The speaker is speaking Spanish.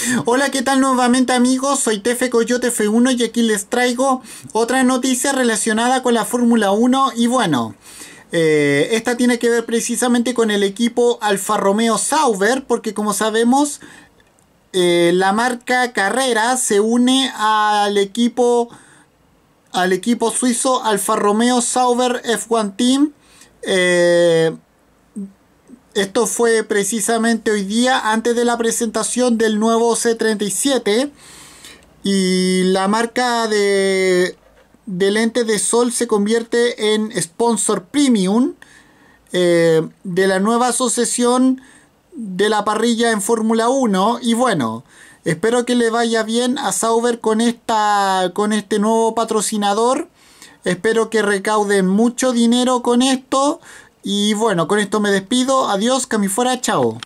Hola, ¿qué tal nuevamente amigos? Soy Tefe Coyote F1 y aquí les traigo otra noticia relacionada con la Fórmula 1 y bueno, esta tiene que ver precisamente con el equipo Alfa Romeo Sauber porque como sabemos la marca Carrera se une al equipo suizo Alfa Romeo Sauber F1 Team. Eh, Esto fue precisamente hoy día antes de la presentación del nuevo C37 y la marca de lentes de sol se convierte en sponsor premium de la nueva asociación de la parrilla en Fórmula 1 y bueno, espero que le vaya bien a Sauber con este nuevo patrocinador. Espero que recauden mucho dinero con esto. Y bueno, con esto me despido. Adiós, que a mí fuera, chao.